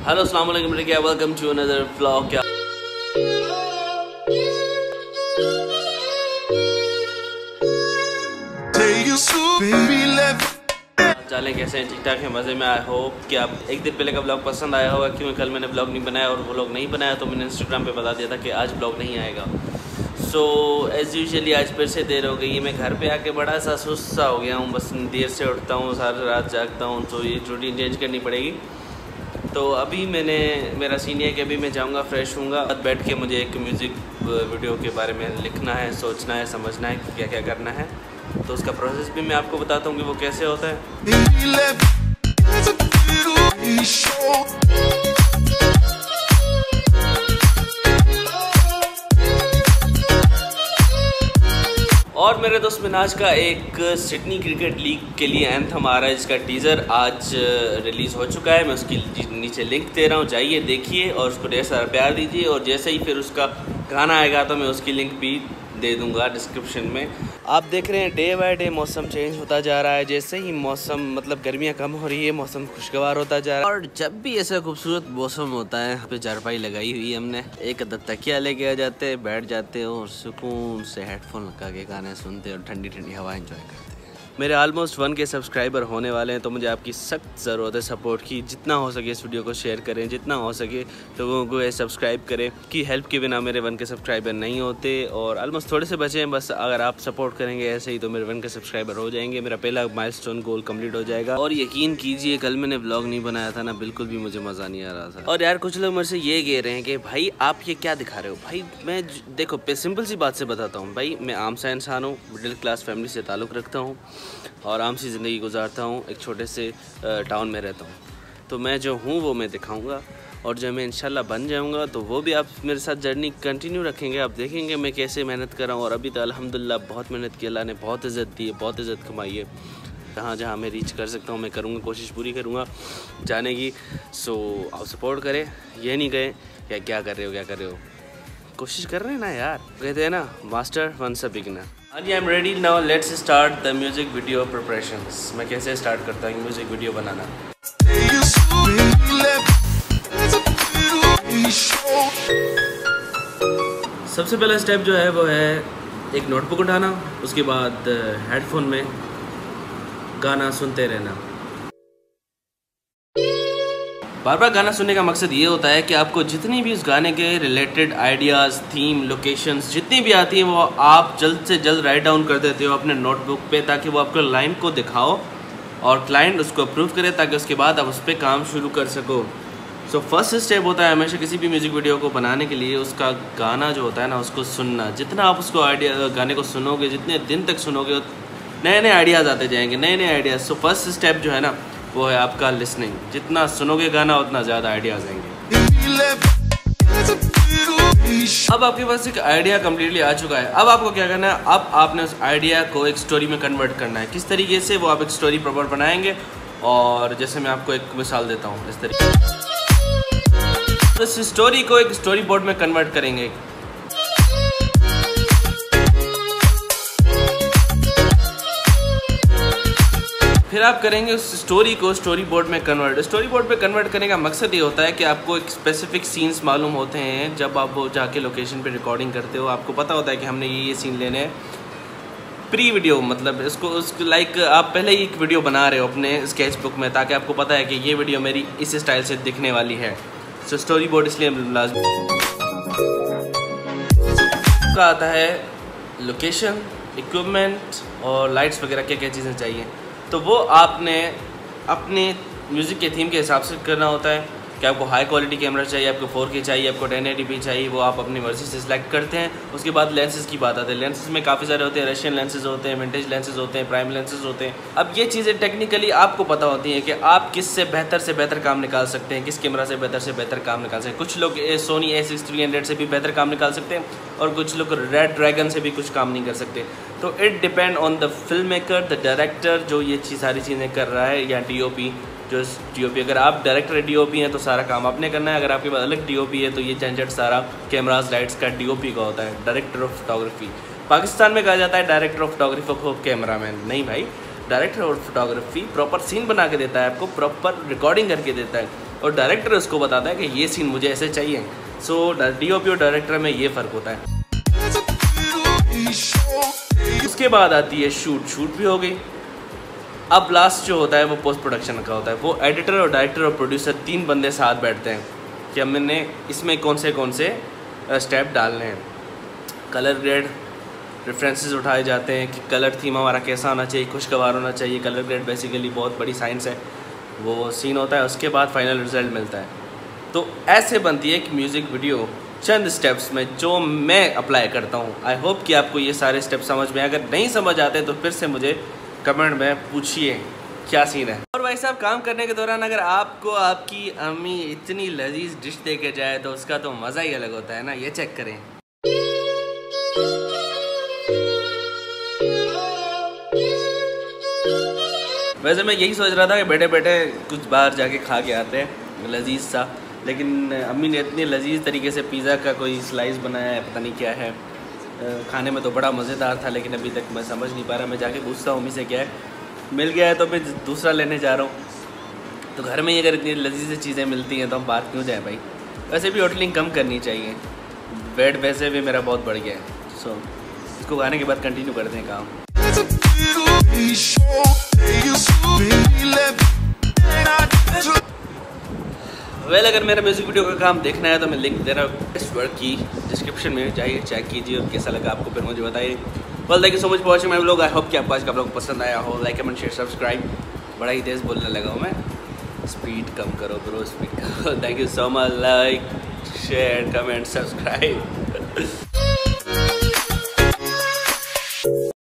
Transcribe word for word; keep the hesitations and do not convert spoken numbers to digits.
Hello अस्सलाम वालेकुम, welcome to another vlog. क्या चालें, कैसे हैं? ठीक ठाक हैं, मज़े में। आई होप कि आप एक दिन पहले का ब्लॉग पसंद आया होगा, क्योंकि कल मैंने ब्लॉग नहीं बनाया और वो लोग नहीं बनाया तो मैंने इंस्टाग्राम पे बता दिया था कि आज ब्लॉग नहीं आएगा। सो एज़ यूजुअली आज फिर से देर हो गई है। मैं घर पे आके बड़ा सा सुस्त सा हो गया हूँ, बस देर से उठता हूँ, सारी रात जागता हूँ, तो ये रूटीन चेंज करनी पड़ेगी। तो अभी मैंने मेरा सीन है कि अभी मैं जाऊँगा, फ्रेश हूँगा, बैठ के मुझे एक म्यूज़िक वीडियो के बारे में लिखना है, सोचना है, समझना है कि क्या क्या करना है। तो उसका प्रोसेस भी मैं आपको बताता हूँ कि वो कैसे होता है। और मेरे दोस्त मिनाज का एक सिडनी क्रिकेट लीग के लिए एंथम आ रहा है, जिसका टीज़र आज रिलीज़ हो चुका है। मैं उसकी नीचे लिंक दे रहा हूँ, जाइए देखिए और उसको ढेर सारा प्यार दीजिए। और जैसे ही फिर उसका गाना आएगा तो मैं उसकी लिंक भी दे दूंगा डिस्क्रिप्शन में। आप देख रहे हैं डे बाय डे मौसम चेंज होता जा रहा है। जैसे ही मौसम मतलब गर्मियाँ कम हो रही है, मौसम खुशगवार होता जा रहा है। और जब भी ऐसा खूबसूरत मौसम होता है, यहाँ पे चारपाई लगाई हुई है हमने, एक अदद तकिया लेके आ जाते हैं, बैठ जाते हैं और सुकून से हेडफोन लगा के गाने सुनते और ठंडी ठंडी हवा एंजॉय करते हैं। मेरे ऑलमोस्ट वन के सब्सक्राइबर होने वाले हैं, तो मुझे आपकी सख्त ज़रूरत है सपोर्ट की। जितना हो सके इस वीडियो को शेयर करें, जितना हो सके लोगों को ये सब्सक्राइब करें, कि हेल्प के बिना मेरे वन के सब्सक्राइबर नहीं होते। और ऑलमोस्ट थोड़े से बचे हैं, बस अगर आप सपोर्ट करेंगे ऐसे ही तो मेरे वन के सब्सक्राइबर हो जाएंगे, मेरा पहला माइलस्टोन गोल कंप्लीट हो जाएगा। और यकीन कीजिए कल मैंने व्लॉग नहीं बनाया था ना, बिल्कुल भी मुझे मज़ा नहीं आ रहा था। और यार कुछ लोग मेरे से ये कह रहे हैं कि भाई आप ये क्या दिखा रहे हो। भाई मैं देखो सिंपल सी बात से बताता हूँ, भाई मैं आम सा इंसान हूँ, मिडिल क्लास फैमिली से ताल्लुक़ रखता हूँ और आम सी ज़िंदगी गुजारता हूँ, एक छोटे से टाउन में रहता हूँ। तो मैं जो हूँ वो मैं दिखाऊँगा, और जब मैं इंशाल्लाह बन जाऊँगा तो वो भी आप मेरे साथ जर्नी कंटिन्यू रखेंगे। आप देखेंगे मैं कैसे मेहनत कर रहा हूँ। और अभी तो अल्हम्दुलिल्लाह बहुत मेहनत की, अल्लाह ने बहुत इज़्ज़त दी है, बहुत इज़्ज़त कमाई है। जहाँ जहाँ मैं रीच कर सकता हूँ मैं करूँगा, कोशिश पूरी करूँगा जाने की। सो आप सपोर्ट करें, ये नहीं कहें क्या क्या कर रहे हो क्या कर रहे हो, कोशिश कर रहे हैं ना यार। कहते हैं ना मास्टर वंस अ बिगिनर। हाँ जी, I am ready now, let's start the music video preparations. मैं कैसे स्टार्ट करता हूँ म्यूज़िक वीडियो बनाना। सबसे पहला स्टेप जो है वो है एक नोटबुक उठाना, उसके बाद हेडफोन में गाना सुनते रहना। बार बार गाना सुनने का मकसद ये होता है कि आपको जितनी भी उस गाने के रिलेटेड आइडियाज़, थीम, लोकेशंस जितनी भी आती हैं वो आप जल्द से जल्द राइट डाउन कर देते हो अपने नोटबुक पे, ताकि वो आपको लाइन को दिखाओ और क्लाइंट उसको अप्रूव करे, ताकि उसके बाद आप उस पर काम शुरू कर सको। सो फर्स्ट स्टेप होता है हमेशा किसी भी म्यूज़िक वीडियो को बनाने के लिए, उसका गाना जो होता है ना उसको सुनना। जितना आप उसको आइडिया गाने को सुनोगे, जितने दिन तक सुनोगे, नए नए आइडियाज़ आते जाएंगे, नए नए आइडियाज़। सो फर्स्ट स्टेप जो है ना वो है आपका लिसनिंग। जितना सुनोगे गाना उतना ज़्यादा आइडियाज़ आएंगे। अब आपके पास एक आइडिया कम्प्लीटली आ चुका है। अब आपको क्या करना है, अब आपने उस आइडिया को एक स्टोरी में कन्वर्ट करना है। किस तरीके से, वो आप एक स्टोरी प्रॉपर बनाएंगे। और जैसे मैं आपको एक मिसाल देता हूँ, इस तरीके तो इस स्टोरी को एक स्टोरी बोर्ड में कन्वर्ट करेंगे। फिर आप करेंगे उस स्टोरी को स्टोरी बोर्ड में कन्वर्ट। स्टोरी बोर्ड पे कन्वर्ट करने का मकसद ये होता है कि आपको एक स्पेसिफिक सीन्स मालूम होते हैं। जब आप वो जाके लोकेशन पे रिकॉर्डिंग करते हो, आपको पता होता है कि हमने ये ये सीन लेने हैं। प्री वीडियो मतलब इसको उसको लाइक आप पहले ही एक वीडियो बना रहे हो अपने स्केच बुक में, ताकि आपको पता है कि ये वीडियो मेरी इस स्टाइल से दिखने वाली है। सो स्टोरी बोर्ड इसलिए लाज़मी का आता है। लोकेशन, इक्विपमेंट और लाइट्स वगैरह क्या क्या चीज़ें चाहिए, तो वो आपने अपने म्यूज़िक के थीम के हिसाब से करना होता है। कि आपको हाई क्वालिटी कैमरा चाहिए, आपको फोर के चाहिए, आपको टेन एटी पी चाहिए, वो आप अपनी मर्ज़ी से सिलेक्ट करते हैं। उसके बाद लेंसेज की बात आती है। लेंसेज में काफ़ी सारे होते हैं, रशियन लेंसेज होते हैं, विंटेज लेंसेज होते हैं, प्राइम लेंसेज होते हैं। अब ये चीज़ें टेक्निकली आपको पता होती हैं कि आप किस से बेहतर से बेहतर काम निकाल सकते हैं, किस कैमरा से बेहतर से बेहतर काम निकाल सकते हैं। कुछ लोग Sony A six three hundred से भी बेहतर काम निकाल सकते हैं और कुछ लोग रेड ड्रैगन से भी कुछ काम नहीं कर सकते। तो it depend on the film maker, the director जो ये चीज़ सारी चीज़ें कर रहा है, या डी ओ पी जो डी ओ पी। अगर आप डायरेक्टर डी ओ पी हैं तो सारा काम आपने करना है। अगर आपके पास अलग डी ओ पी है तो ये झंझट सारा कैमराज लाइट्स का डी ओ पी का होता है, डायरेक्टर ऑफ फोटोग्राफी। पाकिस्तान में कहा जाता है डायरेक्टर ऑफ फोटोग्राफी को कैमरा मैन। नहीं भाई, director of photography proper scene बना के देता है, आपको प्रॉपर रिकॉर्डिंग करके देता है। और डायरेक्टर उसको बताता है कि ये सीन मुझे ऐसे चाहिए। सो डीओपी और डायरेक्टर में ये फ़र्क होता है। उसके बाद आती है शूट शूट भी हो गई। अब लास्ट जो होता है वो पोस्ट प्रोडक्शन का होता है। वो एडिटर और डायरेक्टर और प्रोड्यूसर तीन बंदे साथ बैठते हैं कि हमने इसमें कौन से कौन से स्टेप डालने हैं। कलर ग्रेड रेफरेंसेस उठाए जाते हैं कि कलर थीम हमारा कैसा होना चाहिए, खुशगवार होना चाहिए। कलर ग्रेड बेसिकली बहुत बड़ी साइंस है, वो सीन होता है। उसके बाद फाइनल रिजल्ट मिलता है। तो ऐसे बनती है कि म्यूज़िक वीडियो चंद स्टेप्स में जो मैं अप्लाई करता हूँ। आई होप कि आपको ये सारे स्टेप समझ में। अगर नहीं समझ आते तो फिर से मुझे कमेंट में पूछिए क्या सीन है। और भाई साहब, काम करने के दौरान अगर आपको आपकी अम्मी इतनी लजीज डिश दे के जाए तो उसका तो मज़ा ही अलग होता है ना। ये चेक करें। वैसे मैं यही सोच रहा था कि बैठे बैठे कुछ बाहर जाके खा के आते हैं लजीज सा, लेकिन अम्मी ने इतनी लजीज तरीके से पिज़्ज़ा का कोई स्लाइस बनाया है, पता नहीं क्या है। खाने में तो बड़ा मज़ेदार था, लेकिन अभी तक मैं समझ नहीं पा रहा। मैं जाके पूछता हूँ अम्मी से क्या है। मिल गया है तो मैं दूसरा लेने जा रहा हूँ। तो घर में ही अगर इतनी लजीज चीज़ें मिलती हैं तो हम बात क्यों जाए भाई। वैसे भी होटलिंग कम करनी चाहिए। वेट वैसे भी मेरा बहुत बढ़ गया है। सो इसको खाने के बाद कंटिन्यू करते हैं काम। वेल well, अगर मेरा म्यूज़िक वीडियो का काम देखना है तो मैं लिंक दे रहा हूँ इस वर्क की डिस्क्रिप्शन में, जाइए चेक कीजिए और कैसा लगा आपको फिर मुझे बताइए। Well thank you so much for watching my vlog. I hope कि आपको आज का व्लॉग पसंद आया हो। Like comment share subscribe. बड़ा ही तेज़ बोलने लगा हूँ मैं, स्पीड कम करो ब्रो, स्पीड करो। Thank you so much. Like share comment subscribe.